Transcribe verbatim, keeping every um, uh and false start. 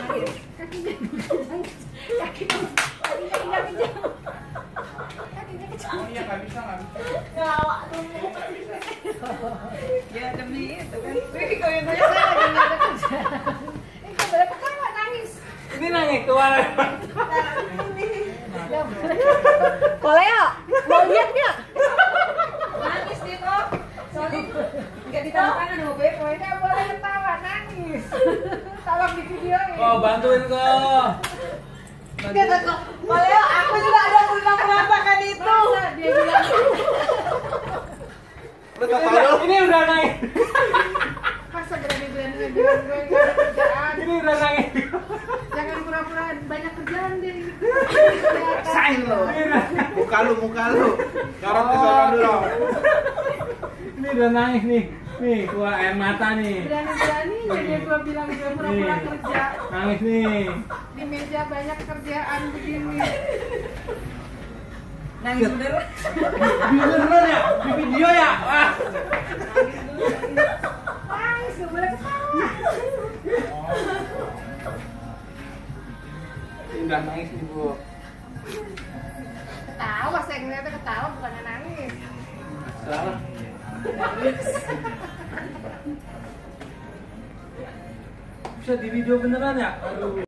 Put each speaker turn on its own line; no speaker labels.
Kakinya kejang. Kakinya kakinya kejang. Kakinya kejang.
Oh iya, nggak bisa, nggak bisa.
Jawa dulu.
Ya demi itu kan.
Wih, goyang-goyang saya lagi nggak ada kerjaan. Eh, kok boleh ketawa nangis?
Ini nangis keluar.
Boleh ya? Mau lihat nggak?
Nangis nih kok. Soalnya nggak ditampakkan sama Beb.
Pokoknya boleh ketawa nangis. Tolong di videoin.
Oh, bantuin kok.
Dia kok. Boleh ya? Aku juga ada pulang penampakan itu.
Masa dia bilang
Ini udah naik.
masa berani-berani bilang gue nggak ada kerjaan.
Ini udah naik.
Jangan pura-pura banyak kerjaan deh.
Sain lo. Muka lu, muka lu. Garot di sana dulu.
Ini udah naik nih. Nih, keluar air mata nih.
Berani-berani jadi gue bilang gue pura-pura
Nih.
kerja.
Nangis nih.
Di meja banyak kerjaan begini.
Nangis bener.
Beneran ya? Di video ya? Wah.
Nangis gak boleh ketawa.
Ini udah nangis nih, Bu.
Ketawa, saya ngeliatnya ketawa bukannya nangis.
Salah. Bisa di video beneran ya? Aduh.